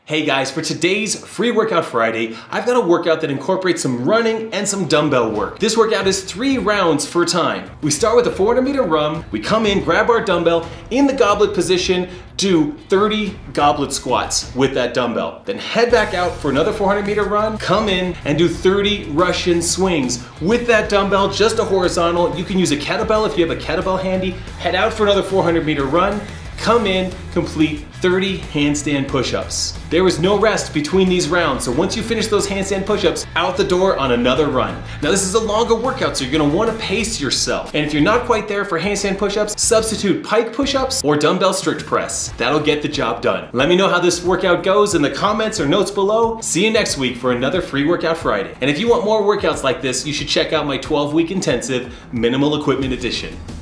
Hey guys, for today's Free Workout Friday, I've got a workout that incorporates some running and some dumbbell work. This workout is 3 rounds for time. We start with a 400-meter run, we come in, grab our dumbbell in the goblet position, do 30 goblet squats with that dumbbell. Then head back out for another 400-meter run, come in and do 30 Russian swings with that dumbbell, just a horizontal. You can use a kettlebell if you have a kettlebell handy. Head out for another 400-meter run, come in, complete 30 handstand push-ups. There is no rest between these rounds, so once you finish those handstand push-ups, out the door on another run. Now this is a longer workout, so you're gonna wanna pace yourself. And if you're not quite there for handstand push-ups, substitute pike push-ups or dumbbell strict press. That'll get the job done. Let me know how this workout goes in the comments or notes below. See you next week for another Free Workout Friday. And if you want more workouts like this, you should check out my 12-week intensive minimal equipment edition.